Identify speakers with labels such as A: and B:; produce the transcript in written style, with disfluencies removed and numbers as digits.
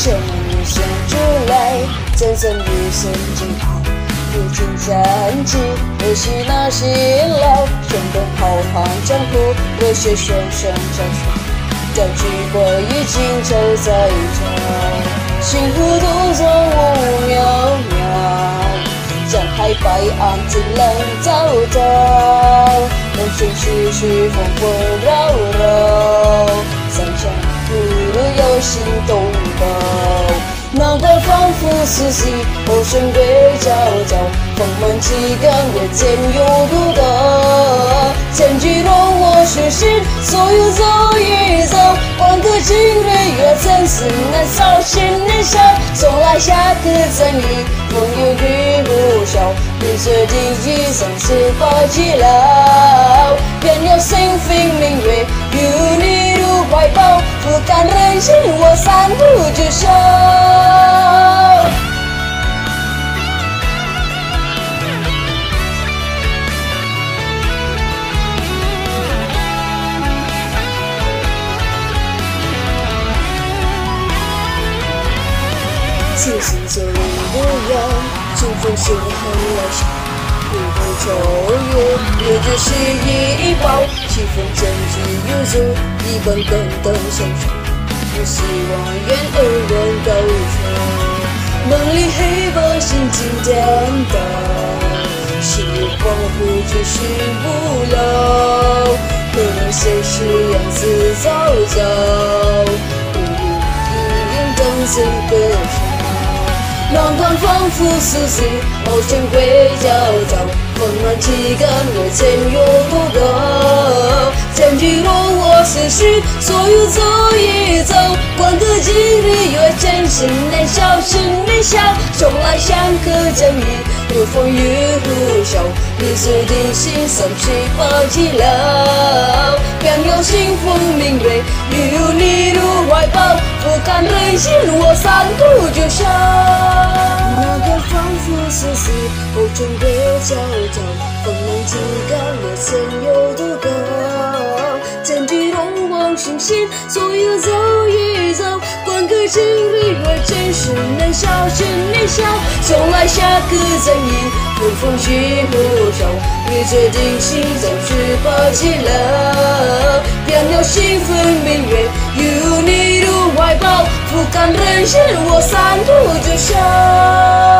A: 什么女生之类，真正女生最好。如今战绩，可惜那些老身边浩瀚江湖，热血旋转战场，战局过已经走在一场，幸福途中无渺渺，江海白岸尽冷滔滔，人生徐徐风风扰扰，三江不如有心动高。难怪仿佛四季，后生归朝朝，风满旗杆也渐有独到。千句容我虚心，所有走一走，换个今日月真是难扫心年少。从来下个争议，风有雨不消，你决定一生是否寂寥？便有星星明月，有你如怀抱，不敢任性，我三步就笑。此心走不远，春风心很渺小，不会超越，也只是一抱。棋逢真机有足，一本更等相守。不希望愿二人高唱，梦里黑白心境颠倒，时光不知是不老，可能现实样子糟糟，不如一人等谁歌唱。浪荡仿佛四季，翱翔归朝朝，风满旗杆我前有多高，千句容我思绪，所有走一走，管个今日月真是年少是年少，从来相克争议，如风雨呼啸，你决定心上去把寂寥，便有清风明月，有你如怀抱，不敢任性，我三步就笑。那个仿佛四季，后尘归朝朝，风满旗杆我前有多高，千句容我心心，所有走一走，管个今日月真是年少是年少，从来下个争议，如风雨呼啸，你决定心中去把寂寥，便有星分明月，有你如怀抱，不敢任性，我三步就笑。